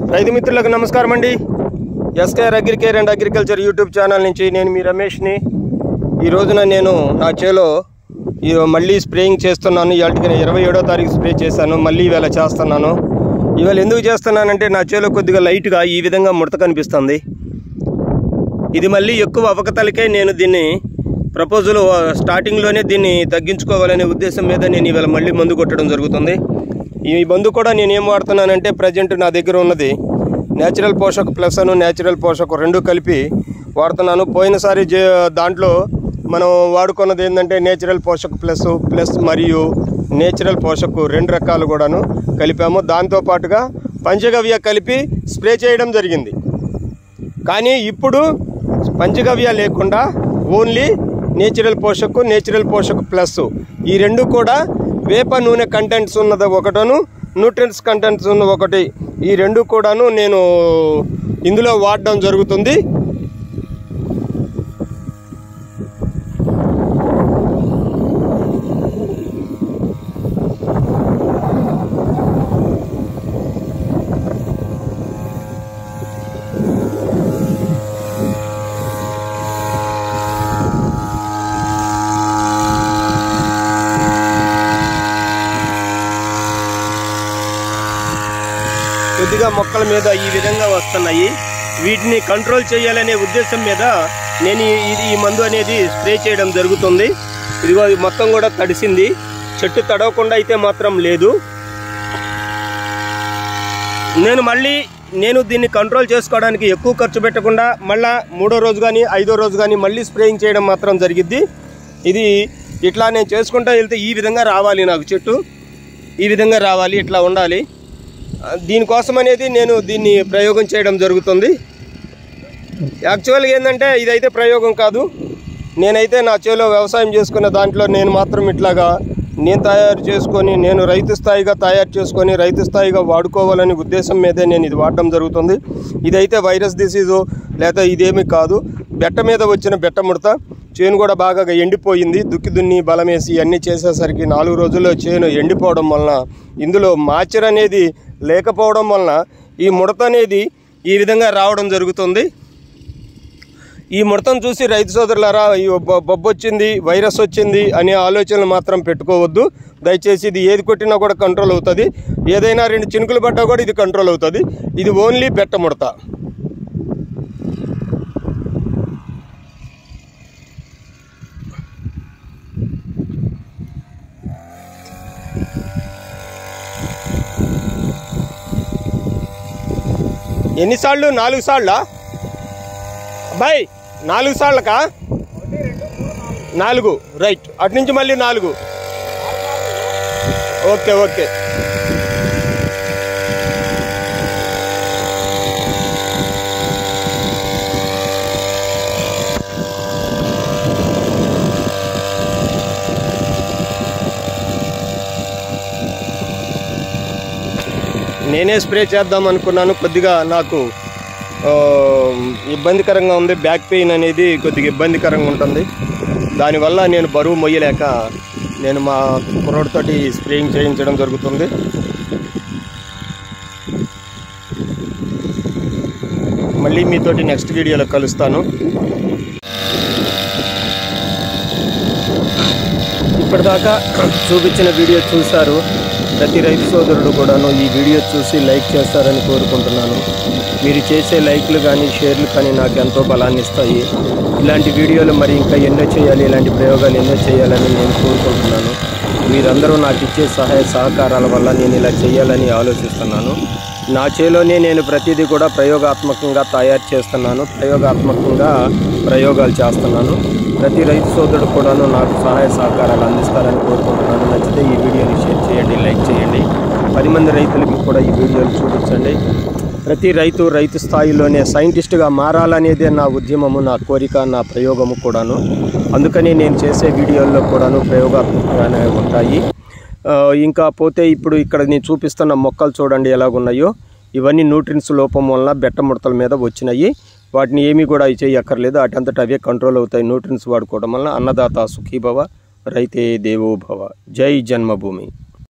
రైతు మిత్రులకు నమస్కారం అండి. SKR Agricare and agriculture YouTube channel నుంచి నేను మీ రమేష్ని. ఈ రోజున నేను నా చేలో మళ్ళీ స్ప్రేయింగ్ చేస్తున్నాను. ఇవాళకి 27వ తారీఖు స్ప్రే చేశాను, మళ్ళీ ఇవాళ చేస్తున్నాను. ఇవాళ ఎందుకు చేస్తున్నానంటే నా చేలో కొద్దిగా లైట్గా ఈ విధంగా ముడత కనిపిస్తుంది. ఇది మళ్ళీ ఎక్కువ అవకతలకే నేను దీన్ని ప్రపోజల్ స్టార్టింగ్లోనే దీన్ని తగ్గించుకోవాలనే ఉద్దేశం మీద నేను ఇవాళ మళ్ళీ మందు కొట్టడం జరుగుతుంది. ఈ మందు కూడా నేను ఏం వాడుతున్నానంటే ప్రజెంట్ నా దగ్గర ఉన్నది న్యాచురల్ పోషక్ ప్లస్ అను న్యాచురల్ పోషక్ రెండు కలిపి వాడుతున్నాను. పోయినసారి దాంట్లో మనం వాడుకున్నది ఏంటంటే నేచురల్ పోషక్ ప్లస్ మరియు నేచురల్ పోషక్ రెండు రకాలు కూడాను కలిపాము. దాంతోపాటుగా పంచగవ్య కలిపి స్ప్రే చేయడం జరిగింది. కానీ ఇప్పుడు పంచగవ్య లేకుండా ఓన్లీ నేచురల్ పోషక్ ప్లస్ ఈ రెండు కూడా వేప నూనె కంటెంట్స్ ఉన్నది ఒకటను, న్యూట్రియంట్స్ కంటెంట్స్ ఉన్న ఒకటి, ఈ రెండు కూడాను నేను ఇందులో వాడడం జరుగుతుంది. కొద్దిగా మొక్కల మీద ఈ విధంగా వస్తున్నాయి. వీటిని కంట్రోల్ చేయాలనే ఉద్దేశం మీద నేను ఈ మందు అనేది స్ప్రే చేయడం జరుగుతుంది. ఇదిగో మొత్తం కూడా తడిసింది, చెట్టు తడవకుండా అయితే మాత్రం లేదు. నేను దీన్ని కంట్రోల్ చేసుకోవడానికి ఎక్కువ ఖర్చు పెట్టకుండా మళ్ళీ 3వ రోజు కానీ 5వ రోజు కానీ మళ్ళీ స్ప్రేయింగ్ చేయడం మాత్రం జరిగిద్ది. ఇది ఇట్లా నేను చేసుకుంటూ వెళ్తే ఈ విధంగా రావాలి, నాకు చెట్టు ఈ విధంగా రావాలి, ఇట్లా ఉండాలి. దీనికోసం అనేది నేను దీన్ని ప్రయోగం చేయడం జరుగుతుంది. యాక్చువల్గా ఏంటంటే ఇదైతే ప్రయోగం కాదు. నేనైతే నా చేలో వ్యవసాయం చేసుకున్న దాంట్లో నేను మాత్రం ఇట్లాగా నేను తయారు చేసుకొని నేను రైతు స్థాయిగా వాడుకోవాలనే ఉద్దేశం మీదే నేను ఇది వాడడం జరుగుతుంది. ఇదైతే వైరస్ డిసీజు లేదా ఇదేమీ కాదు. బెట్ట మీద వచ్చిన బెట్ట ముడత. చేను కూడా బాగా ఎండిపోయింది. దున్ని బలమేసి అన్నీ చేసేసరికి 4 రోజుల్లో చేను ఎండిపోవడం వలన, ఇందులో మాచర్ అనేది లేకపోవడం వలన ఈ ముడత అనేది ఈ విధంగా రావడం జరుగుతుంది. ఈ ముడతను చూసి రైతు సోదరులారా బొబ్బు వచ్చింది, వైరస్ వచ్చింది అనే ఆలోచనలు మాత్రం పెట్టుకోవద్దు. దయచేసి ఇది ఏది కొట్టినా కూడా కంట్రోల్ అవుతుంది. ఏదైనా 2 చినుకులు పడ్డా కూడా ఇది కంట్రోల్ అవుతుంది. ఇది ఓన్లీ బెట్ట ముడత. ఎన్నిసార్లు? 4 సార్లా అబ్బాయి? 4 సార్లకా? 4 రైట్. అటు నుంచి మళ్ళీ 4. ఓకే. నేనే స్ప్రే చేద్దాం అనుకున్నాను. కొద్దిగా నాకు ఇబ్బందికరంగా ఉంది. బ్యాక్ పెయిన్ అనేది కొద్దిగా ఇబ్బందికరంగా ఉంటుంది. దానివల్ల నేను బరువు మొయ్యలేక నేను మా కుర్రోడితోటి స్ప్రేయింగ్ చేయించడం జరుగుతుంది. మళ్ళీ మీతోటి నెక్స్ట్ వీడియోలో కలుస్తాను. ఇప్పటిదాకా చూపించిన వీడియో చూశారు. ప్రతి రైతు సోదరుడు కూడాను ఈ వీడియో చూసి లైక్ చేస్తారని కోరుకుంటున్నాను. మీరు చేసే లైక్లు కానీ షేర్లు కానీ నాకు ఎంతో బలాన్ని ఇస్తాయి. ఇలాంటి వీడియోలు మరి ఇంకా ఎన్నో చేయాలి, ఇలాంటి ప్రయోగాలు ఎన్నో చేయాలని నేను కోరుకుంటున్నాను. మీరందరూ నాకు ఇచ్చే సహాయ సహకారాల వల్ల నేను ఇలా చేయాలని ఆలోచిస్తున్నాను. నా చేలోనే నేను ప్రతిదీ కూడా ప్రయోగాత్మకంగా తయారు చేస్తున్నాను, ప్రయోగాత్మకంగా ప్రయోగాలు చేస్తున్నాను. ప్రతి రైతు సోదరుడు కూడాను నాకు సహాయ సహకారాలు అందిస్తారని కోరుకుంటున్నాను. నచ్చితే ఈ వీడియోని షేర్ చేయండి, లైక్ చేయండి. 10 మంది రైతులకి కూడా ఈ వీడియోలు చూపించండి. ప్రతి రైతు స్థాయిలోనే సైంటిస్ట్గా మారాలనేదే నా ఉద్యమము, నా కోరిక, నా ప్రయోగము కూడాను. అందుకని నేను చేసే వీడియోల్లో కూడాను ప్రయోగాత్మకంగానే ఉంటాయి. ఇంకా పోతే ఇప్పుడు ఇక్కడ నేను చూపిస్తున్న మొక్కలు చూడండి ఎలాగున్నాయో. ఇవన్నీ న్యూట్రియంట్స్ లోపం వలన బెట్ట ముడతల మీద వచ్చినాయి. వాటిని ఏమీ కూడా చేయక్కర్లేదు, అటంతట అవే కంట్రోల్ అవుతాయి న్యూట్రియంట్స్ వాడుకోవడం వలన. అన్నదాత సుఖీభవ, రైతే దేవోభవ. జై జన్మభూమి.